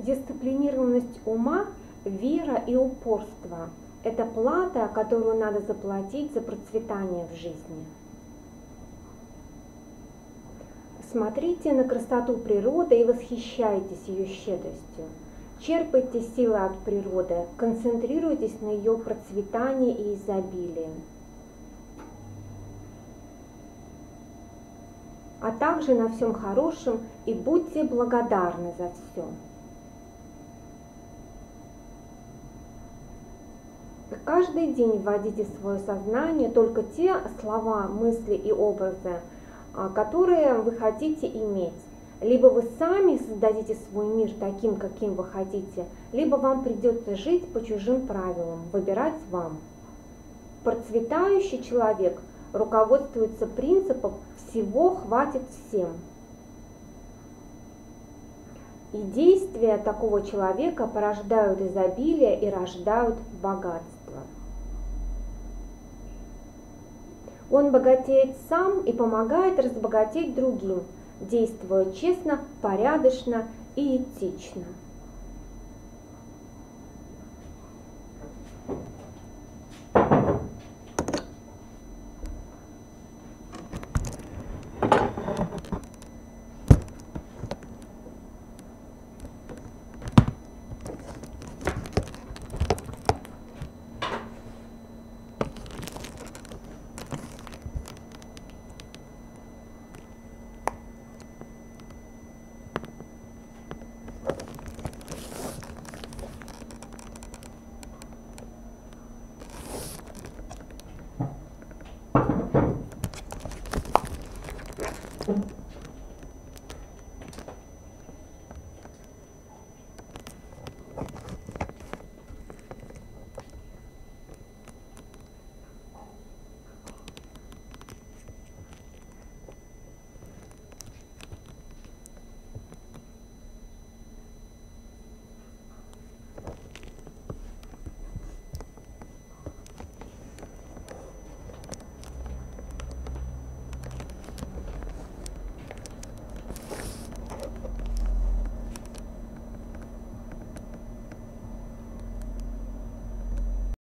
Дисциплинированность ума, вера и упорство – это плата, которую надо заплатить за процветание в жизни. Смотрите на красоту природы и восхищайтесь ее щедростью. Черпайте силы от природы, концентрируйтесь на ее процветании и изобилии. А также на всем хорошем и будьте благодарны за все. Каждый день вводите в свое сознание только те слова, мысли и образы, которые вы хотите иметь. Либо вы сами создадите свой мир таким, каким вы хотите, либо вам придется жить по чужим правилам, выбирать вам. Процветающий человек руководствуется принципом «всего хватит всем». И действия такого человека порождают изобилие и рождают богатство. Он богатеет сам и помогает разбогатеть другим, действуя честно, порядочно и этично.